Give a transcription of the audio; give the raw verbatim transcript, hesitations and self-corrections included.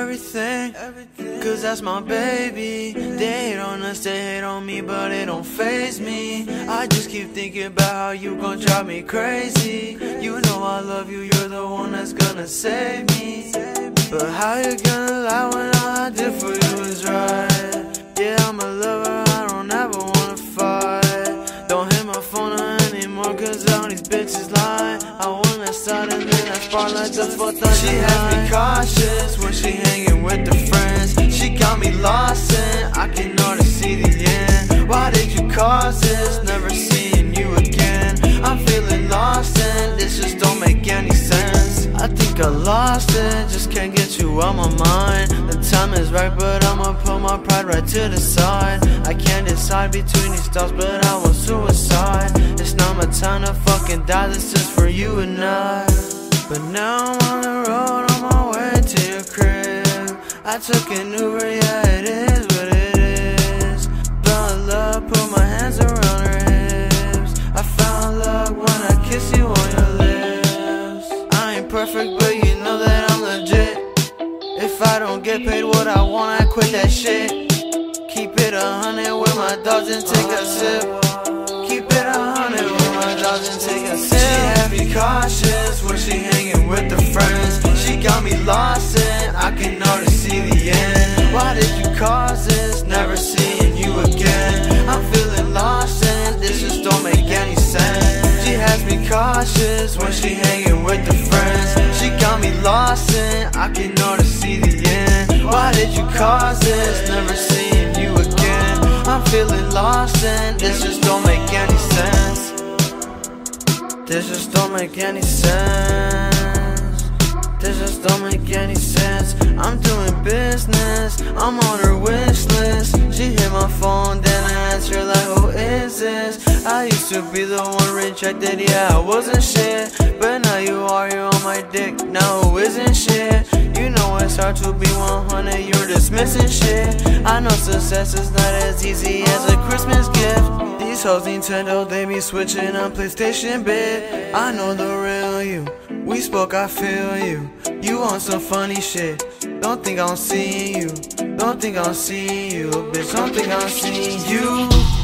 everything, cause that's my baby. They hate on us, they hate on me, but it don't faze me. I just keep thinking about how you gon' drive me crazy. You know I love you, you're the one that's gonna save me. But how you gonna lie when all I did for you is right? Yeah, I'm a lover, I don't ever wanna fight. Don't hit my phone anymore, cause all these bitches lying. I wanna start and then I spark like the fourth of She has me cautious when she hanging with the friends. She got me lost and I can already see the end. Why did you cause this? Never seeing you again. I'm feeling lost and this just don't make any sense. I think I lost it, just can't get you out my mind. The time is right, but I'ma put my pride right to the side. I can't decide between these thoughts, but I want suicide. It's not my time to fucking die, this is for you and I. But now I'm on the road, on my way to your crib. I took an Uber, yeah it is what it is. Found love, put my hands around her hips. I found love when I kiss you on your lips. I ain't perfect, but you know that I'm legit. If I don't get paid what I want, I quit that shit. Keep it a hundred with my dogs and take a sip. Keep it a hundred with my dogs and take a sip. She had me cautious when she hanging with the friends. She got me lost and I can already see the end. Why did you cause this? Never seeing you again. I'm feeling lost and this just don't make any sense. She has me cautious when she hanging with the friends. She got me lost and I can already see the end. Why did you cause this? Never seeing you again. I'm feeling lost and this just don't make any sense. This just don't make any sense. This just don't make any sense. I'm doing business, I'm on her wish list. She hit my phone, then I answer like, who is this? I used to be the one rejected, yeah, I wasn't shit. But now you are, you're on my dick, now who isn't shit? You know it's hard to be one hundred, you're dismissing shit. I know success is not as easy as a Christmas gift. These hoes Nintendo, they be switching on PlayStation bit. I know the real you, we spoke, I feel you. You on some funny shit, don't think I'm seeing you. Don't think I'm seeing you, bitch, don't think I'm seeing you.